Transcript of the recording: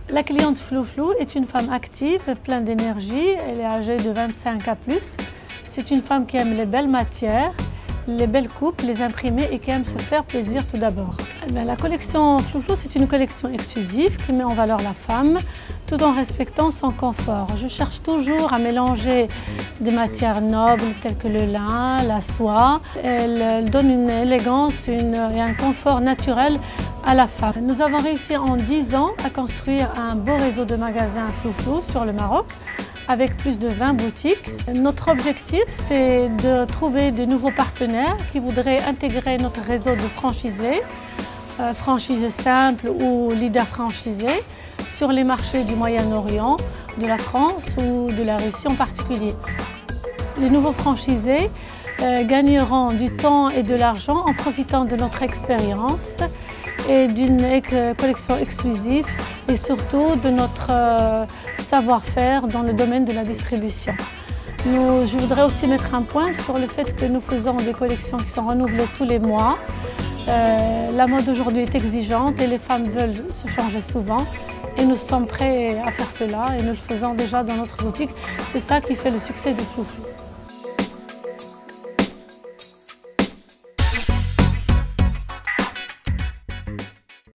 La cliente Flouflou est une femme active, pleine d'énergie. Elle est âgée de 25 à plus. C'est une femme qui aime les belles matières, les belles coupes, les imprimés et qui aime se faire plaisir tout d'abord. La collection Flouflou, c'est une collection exclusive qui met en valeur la femme tout en respectant son confort. Je cherche toujours à mélanger des matières nobles telles que le lin, la soie. Elle donne une élégance et un confort naturel à la femme. Nous avons réussi en 10 ans à construire un beau réseau de magasins Flouflou sur le Maroc, avec plus de 20 boutiques. Notre objectif, c'est de trouver de nouveaux partenaires qui voudraient intégrer notre réseau de franchisés, franchisés simples ou leaders franchisés, sur les marchés du Moyen-Orient, de la France ou de la Russie en particulier. Les nouveaux franchisés gagneront du temps et de l'argent en profitant de notre expérience et d'une collection exclusive et surtout de notre savoir-faire dans le domaine de la distribution. Je voudrais aussi mettre un point sur le fait que nous faisons des collections qui sont renouvelées tous les mois. La mode aujourd'hui est exigeante et les femmes veulent se changer souvent. Et nous sommes prêts à faire cela et nous le faisons déjà dans notre boutique. C'est ça qui fait le succès de Flouflou.